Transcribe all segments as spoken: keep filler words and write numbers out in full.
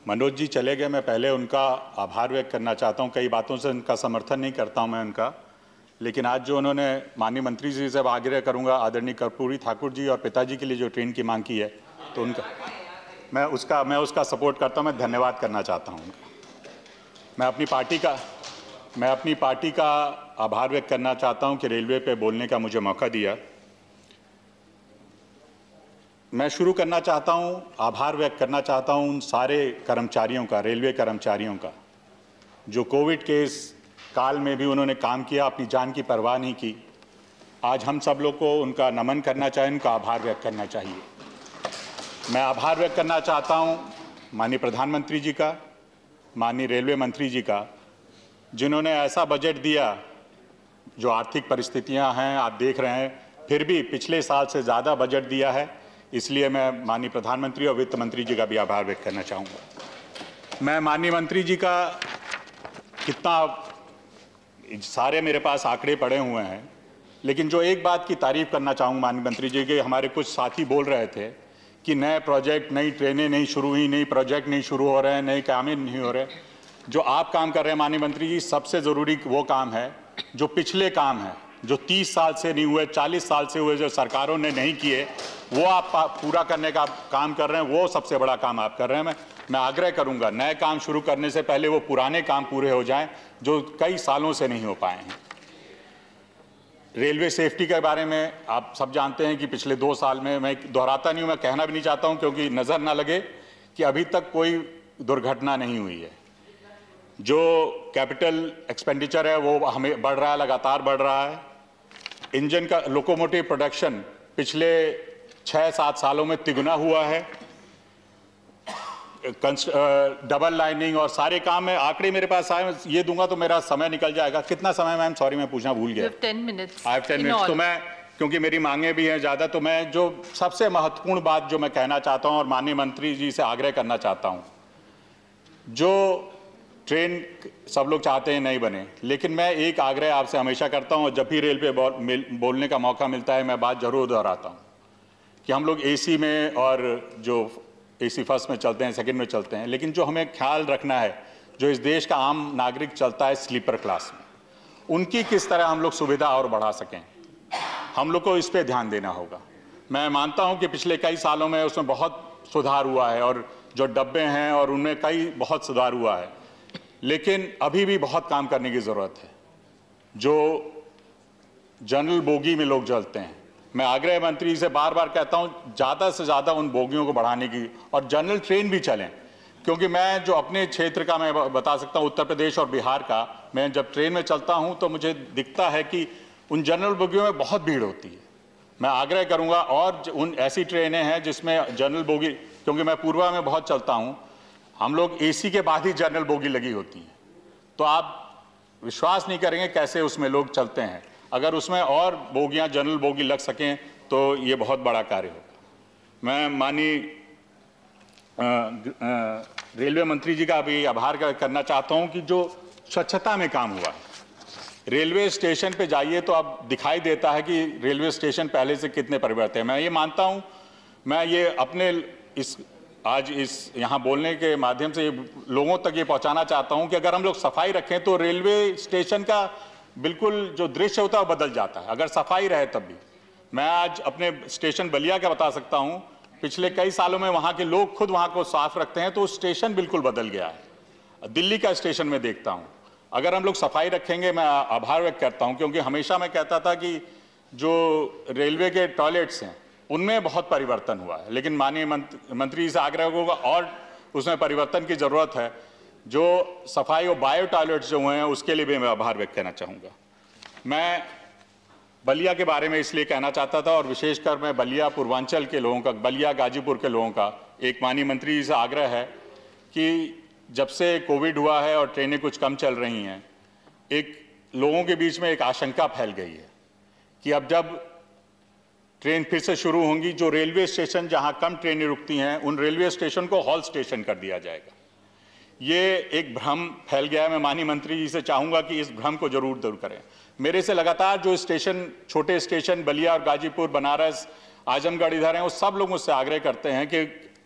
मनोज जी चले गए, मैं पहले उनका आभार व्यक्त करना चाहता हूं। कई बातों से उनका समर्थन नहीं करता हूं मैं उनका, लेकिन आज जो उन्होंने माननीय मंत्री जी से आग्रह करूंगा, आदरणीय कर्पूरी ठाकुर जी और पिताजी के लिए जो ट्रेन की मांग की है, तो उनका मैं उसका मैं उसका सपोर्ट करता हूं। मैं धन्यवाद करना चाहता हूं उनका। मैं अपनी पार्टी का मैं अपनी पार्टी का आभार व्यक्त करना चाहता हूं कि रेलवे पे बोलने का मुझे मौका दिया। मैं शुरू करना चाहता हूं, आभार व्यक्त करना चाहता हूं उन सारे कर्मचारियों का, रेलवे कर्मचारियों का, जो कोविड के इस काल में भी उन्होंने काम किया, अपनी जान की परवाह नहीं की। आज हम सब लोग को उनका नमन करना चाहिए, उनका आभार व्यक्त करना चाहिए। मैं आभार व्यक्त करना चाहता हूं माननीय प्रधानमंत्री जी का, माननीय रेलवे मंत्री जी का, जिन्होंने ऐसा बजट दिया, जो आर्थिक परिस्थितियां हैं आप देख रहे हैं, फिर भी पिछले साल से ज़्यादा बजट दिया है। इसलिए मैं माननीय प्रधानमंत्री और वित्त मंत्री जी का भी आभार व्यक्त करना चाहूँगा। मैं माननीय मंत्री जी का कितना सारे मेरे पास आंकड़े पड़े हुए हैं, लेकिन जो एक बात की तारीफ करना चाहूँगा माननीय मंत्री जी के, हमारे कुछ साथी बोल रहे थे कि नए प्रोजेक्ट, नई ट्रेनें नहीं शुरू हुई, नई प्रोजेक्ट नहीं शुरू हो रहे हैं, नए काम नहीं हो रहे। जो आप काम कर रहे हैं माननीय मंत्री जी, सबसे ज़रूरी वो काम है जो पिछले काम है, जो तीस साल से नहीं हुए, चालीस साल से हुए, जो सरकारों ने नहीं किए, वो आप पूरा करने का काम कर रहे हैं। वो सबसे बड़ा काम आप कर रहे हैं। मैं मैं आग्रह करूंगा, नए काम शुरू करने से पहले वो पुराने काम पूरे हो जाएं, जो कई सालों से नहीं हो पाए हैं। रेलवे सेफ्टी के बारे में आप सब जानते हैं कि पिछले दो साल में, मैं दोहराता नहीं हूं, मैं कहना भी नहीं चाहता हूं क्योंकि नज़र ना लगे, कि अभी तक कोई दुर्घटना नहीं हुई है। जो कैपिटल एक्सपेंडिचर है वो हमें बढ़ रहा है, लगातार बढ़ रहा है। इंजन का लोकोमोटिव प्रोडक्शन पिछले छः सात सालों में तिगुना हुआ है। डबल लाइनिंग और सारे काम में आंकड़े मेरे पास आए, ये दूंगा तो मेरा समय निकल जाएगा। कितना समय मैम? सॉरी मैं पूछना भूल गया। Ten minutes. I have ten minutes. तो मैं, क्योंकि मेरी मांगे भी हैं ज़्यादा, तो मैं जो सबसे महत्वपूर्ण बात जो मैं कहना चाहता हूँ और माननीय मंत्री जी से आग्रह करना चाहता हूँ, जो ट्रेन सब लोग चाहते हैं नहीं बने, लेकिन मैं एक आग्रह आपसे हमेशा करता हूँ और जब भी रेल पे बोल, बोलने का मौका मिलता है मैं बात जरूर दोहराता हूँ कि हम लोग एसी में और जो एसी फर्स्ट में चलते हैं, सेकंड में चलते हैं, लेकिन जो हमें ख्याल रखना है, जो इस देश का आम नागरिक चलता है स्लीपर क्लास में, उनकी किस तरह हम लोग सुविधा और बढ़ा सकें, हम लोग को इस पर ध्यान देना होगा। मैं मानता हूँ कि पिछले कई सालों में उसमें बहुत सुधार हुआ है और जो डब्बे हैं और उनमें कई बहुत सुधार हुआ है, लेकिन अभी भी बहुत काम करने की ज़रूरत है। जो जनरल बोगी में लोग चलते हैं, मैं आग्रह मंत्री से बार बार कहता हूं ज़्यादा से ज़्यादा उन बोगियों को बढ़ाने की, और जनरल ट्रेन भी चलें, क्योंकि मैं जो अपने क्षेत्र का मैं बता सकता हूं, उत्तर प्रदेश और बिहार का, मैं जब ट्रेन में चलता हूं तो मुझे दिखता है कि उन जनरल बोगियों में बहुत भीड़ होती है। मैं आग्रह करूँगा और उन ऐसी ट्रेनें हैं जिसमें जनरल बोगी, क्योंकि मैं पूर्वा में बहुत चलता हूँ, हम लोग एसी के बाद ही जनरल बोगी लगी होती है, तो आप विश्वास नहीं करेंगे कैसे उसमें लोग चलते हैं। अगर उसमें और बोगियां जनरल बोगी लग सकें तो ये बहुत बड़ा कार्य होगा। मैं माननीय रेलवे मंत्री जी का भी आभार करना चाहता हूं कि जो स्वच्छता में काम हुआ है, रेलवे स्टेशन पे जाइए तो अब दिखाई देता है कि रेलवे स्टेशन पहले से कितने परिवर्तित हैं। मैं ये मानता हूं, मैं ये अपने इस आज इस यहाँ बोलने के माध्यम से लोगों तक ये पहुँचाना चाहता हूँ कि अगर हम लोग सफाई रखें तो रेलवे स्टेशन का बिल्कुल जो दृश्य होता है वो बदल जाता है, अगर सफाई रहे तब भी। मैं आज अपने स्टेशन बलिया का बता सकता हूँ, पिछले कई सालों में वहाँ के लोग खुद वहाँ को साफ रखते हैं, तो स्टेशन बिल्कुल बदल गया है। दिल्ली का स्टेशन में देखता हूँ, अगर हम लोग सफाई रखेंगे, मैं आभार व्यक्त करता हूँ, क्योंकि हमेशा मैं कहता था कि जो रेलवे के टॉयलेट्स हैं उनमें बहुत परिवर्तन हुआ है, लेकिन माननीय मंत्री से आग्रह होगा और उसमें परिवर्तन की ज़रूरत है। जो सफाई और बायो टॉयलेट्स जो हुए हैं उसके लिए भी मैं आभार व्यक्त करना चाहूँगा। मैं बलिया के बारे में इसलिए कहना चाहता था, और विशेषकर मैं बलिया पूर्वांचल के लोगों का, बलिया गाजीपुर के लोगों का एक माननीय मंत्री से आग्रह है कि जब से कोविड हुआ है और ट्रेनें कुछ कम चल रही हैं, एक लोगों के बीच में एक आशंका फैल गई है कि अब जब ट्रेन फिर से शुरू होंगी, जो रेलवे स्टेशन जहां कम ट्रेनें रुकती हैं उन रेलवे स्टेशन को हॉल स्टेशन कर दिया जाएगा। ये एक भ्रम फैल गया है। मैं माननीय मंत्री जी से चाहूंगा कि इस भ्रम को जरूर दूर करें। मेरे से लगातार जो स्टेशन, छोटे स्टेशन बलिया और गाजीपुर, बनारस, आजमगढ़ इधर हैं, वो सब लोग मुझसे आग्रह करते हैं कि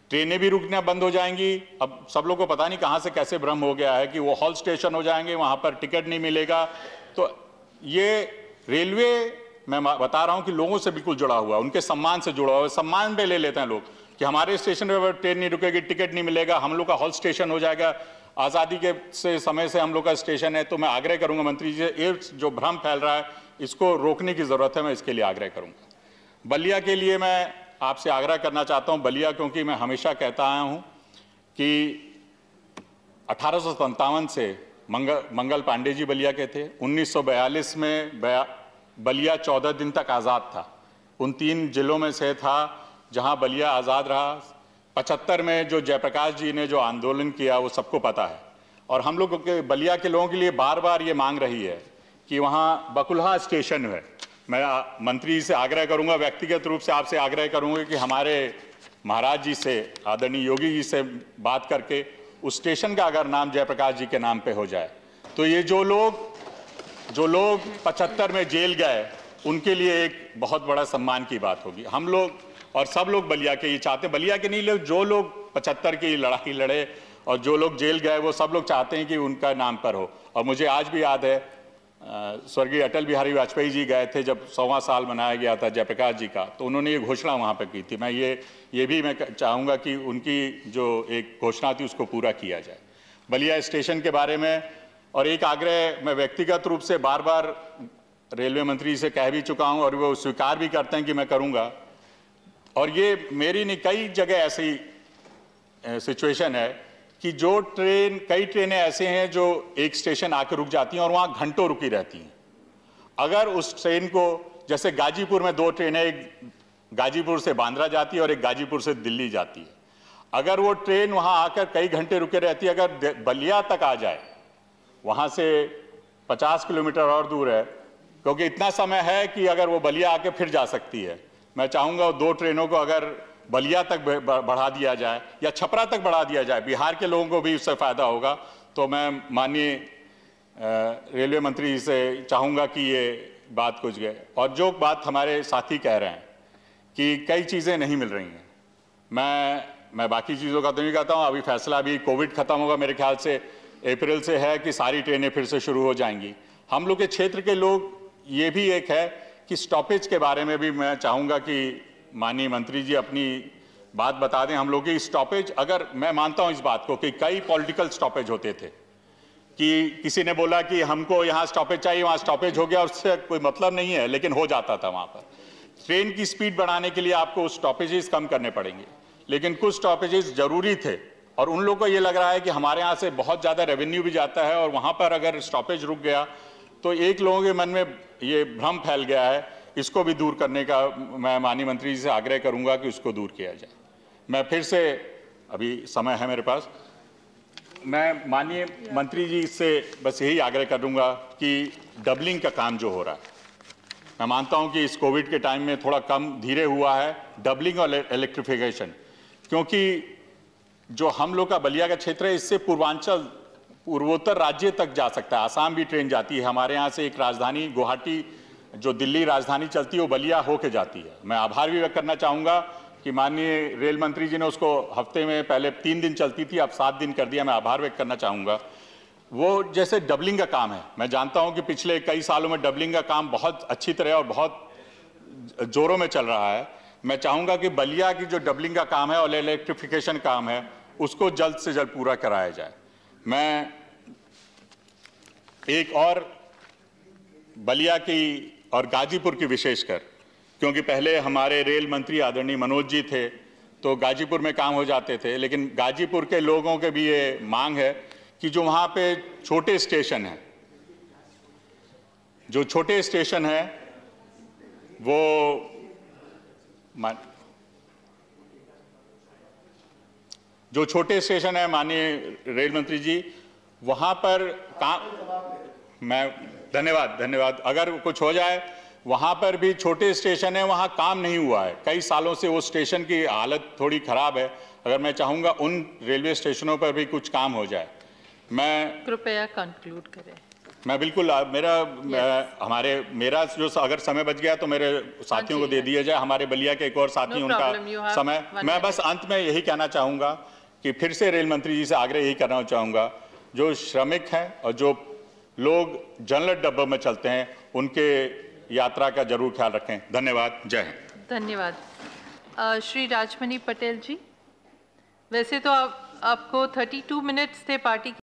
ट्रेनें भी रुकना बंद हो जाएंगी। अब सब लोग को पता नहीं कहाँ से कैसे भ्रम हो गया है कि वो हॉल्ट स्टेशन हो जाएंगे, वहाँ पर टिकट नहीं मिलेगा। तो ये रेलवे, मैं बता रहा हूँ कि लोगों से बिल्कुल जुड़ा हुआ है, उनके सम्मान से जुड़ा हुआ है। सम्मान पे ले लेते हैं लोग कि हमारे स्टेशन पर ट्रेन नहीं रुकेगी, टिकट नहीं मिलेगा, हम लोग का हॉल्ट स्टेशन हो जाएगा। आज़ादी के से समय से हम लोग का स्टेशन है। तो मैं आग्रह करूंगा मंत्री जी से, ये जो भ्रम फैल रहा है इसको रोकने की ज़रूरत है, मैं इसके लिए आग्रह करूंगा। बलिया के लिए मैं आपसे आग्रह करना चाहता हूं, बलिया क्योंकि मैं हमेशा कहता आया हूं कि अठारह सौ सत्तावन से मंगल मंगल पांडे जी बलिया के थे। उन्नीस सौ बयालीस में बलिया चौदह दिन तक आज़ाद था। उन तीन जिलों में से था जहां बलिया आज़ाद रहा। पचहत्तर में जो जयप्रकाश जी ने जो आंदोलन किया वो सबको पता है। और हम लोग के बलिया के लोगों के लिए बार बार ये मांग रही है कि वहाँ बकुलहा स्टेशन है। मैं मंत्री से आग्रह करूंगा, व्यक्तिगत रूप से आपसे आग्रह करूंगा कि हमारे महाराज जी से, आदरणीय योगी जी से बात करके उस स्टेशन का अगर नाम जयप्रकाश जी के नाम पे हो जाए तो ये जो लोग जो लोग पचहत्तर में जेल गए उनके लिए एक बहुत बड़ा सम्मान की बात होगी। हम लोग और सब लोग बलिया के ये चाहते, बलिया के नहीं लोग, जो लोग पचहत्तर की लड़ाई लड़े और जो लोग जेल गए वो सब लोग चाहते हैं कि उनका नाम पर हो। और मुझे आज भी याद है स्वर्गीय अटल बिहारी वाजपेयी जी गए थे जब सौवां साल मनाया गया था जयप्रकाश जी का, तो उन्होंने ये घोषणा वहाँ पर की थी। मैं ये ये भी मैं चाहूँगा कि उनकी जो एक घोषणा थी उसको पूरा किया जाए। बलिया स्टेशन के बारे में और एक आग्रह मैं व्यक्तिगत रूप से बार बार रेलवे मंत्री से कह भी चुका हूँ और वो स्वीकार भी करते हैं कि मैं करूँगा। और ये मेरी नहीं, कई जगह ऐसी सिचुएशन है कि जो ट्रेन, कई ट्रेनें ऐसे हैं जो एक स्टेशन आकर रुक जाती हैं और वहाँ घंटों रुकी रहती हैं। अगर उस ट्रेन को, जैसे गाजीपुर में दो ट्रेनें, एक गाजीपुर से बांद्रा जाती है और एक गाजीपुर से दिल्ली जाती है, अगर वो ट्रेन वहाँ आकर कई घंटे रुके रहती है, अगर बलिया तक आ जाए, वहाँ से पचास किलोमीटर और दूर है, क्योंकि इतना समय है कि अगर वो बलिया आके फिर जा सकती है। मैं चाहूँगा दो ट्रेनों को अगर बलिया तक बढ़ा दिया जाए या छपरा तक बढ़ा दिया जाए, बिहार के लोगों को भी उससे फ़ायदा होगा। तो मैं माननीय रेलवे मंत्री से चाहूँगा कि ये बात कुछ गए। और जो बात हमारे साथी कह रहे हैं कि कई चीज़ें नहीं मिल रही हैं, मैं मैं बाकी चीज़ों का तो नहीं कहता हूँ। अभी फैसला अभी कोविड ख़त्म होगा, मेरे ख्याल से अप्रैल से है कि सारी ट्रेनें फिर से शुरू हो जाएंगी। हम लोग के क्षेत्र के लोग, ये भी एक है कि स्टॉपेज के बारे में भी मैं चाहूँगा कि माननीय मंत्री जी अपनी बात बता दें। हम लोग की स्टॉपेज, अगर मैं मानता हूँ इस बात को कि कई पॉलिटिकल स्टॉपेज होते थे कि किसी ने बोला कि हमको यहाँ स्टॉपेज चाहिए, वहाँ स्टॉपेज हो गया, उससे कोई मतलब नहीं है, लेकिन हो जाता था। वहाँ पर ट्रेन की स्पीड बढ़ाने के लिए आपको स्टॉपेजेस कम करने पड़ेंगे, लेकिन कुछ स्टॉपेजेस जरूरी थे। और उन लोगों को ये लग रहा है कि हमारे यहाँ से बहुत ज़्यादा रेवेन्यू भी जाता है और वहाँ पर अगर स्टॉपेज रुक गया तो एक लोगों के मन में ये भ्रम फैल गया है। इसको भी दूर करने का मैं माननीय मंत्री जी से आग्रह करूंगा कि उसको दूर किया जाए। मैं फिर से, अभी समय है मेरे पास, मैं माननीय मंत्री जी से बस यही आग्रह करूंगा कि डबलिंग का काम जो हो रहा है, मैं मानता हूं कि इस कोविड के टाइम में थोड़ा कम धीरे हुआ है, डबलिंग और इलेक्ट्रिफिकेशन, क्योंकि जो हम लोग का बलिया का क्षेत्र है इससे पूर्वांचल, पूर्वोत्तर राज्य तक जा सकता है। आसाम भी ट्रेन जाती है, हमारे यहाँ से एक राजधानी गुवाहाटी, जो दिल्ली राजधानी चलती है, वो बलिया होके जाती है। मैं आभार भी व्यक्त करना चाहूँगा कि माननीय रेल मंत्री जी ने उसको हफ्ते में पहले तीन दिन चलती थी, अब सात दिन कर दिया। मैं आभार व्यक्त करना चाहूँगा। वो जैसे डबलिंग का काम है, मैं जानता हूँ कि पिछले कई सालों में डबलिंग का काम बहुत अच्छी तरह और बहुत जोरों में चल रहा है। मैं चाहूँगा कि बलिया की जो डबलिंग का काम है और इलेक्ट्रिफिकेशन काम है उसको जल्द से जल्द पूरा कराया जाए। मैं एक और बलिया की और गाजीपुर की विशेषकर, क्योंकि पहले हमारे रेल मंत्री आदरणीय मनोज जी थे तो गाजीपुर में काम हो जाते थे, लेकिन गाजीपुर के लोगों के भी ये मांग है कि जो वहाँ पे छोटे स्टेशन हैं, जो छोटे स्टेशन हैं वो जो छोटे स्टेशन है माननीय रेल मंत्री जी, वहाँ पर काम, मैं धन्यवाद धन्यवाद अगर कुछ हो जाए, वहाँ पर भी छोटे स्टेशन है, वहाँ काम नहीं हुआ है कई सालों से, वो स्टेशन की हालत थोड़ी ख़राब है। अगर मैं चाहूँगा उन रेलवे स्टेशनों पर भी कुछ काम हो जाए। मैं कृपया कंक्लूड करें। मैं बिल्कुल आ, मेरा Yes. मैं, हमारे मेरा जो अगर समय बच गया तो मेरे साथियों को दे दिया जाए। हमारे बलिया के एक और साथी No उनका problem, you have समय one मैं बस minute. अंत में यही कहना चाहूँगा कि फिर से रेल मंत्री जी से आग्रह यही करना चाहूँगा, जो श्रमिक हैं और जो लोग जनरल डब्बों में चलते हैं उनके यात्रा का जरूर ख्याल रखें। धन्यवाद। जय हिंद। धन्यवाद। अ, श्री राजमणि पटेल जी, वैसे तो आप, आपको बत्तीस मिनट्स थे पार्टी